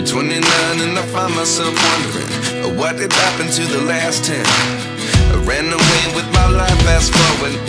29 and I find myself wondering what did happen to the last 10. I ran away with my life, fast forward,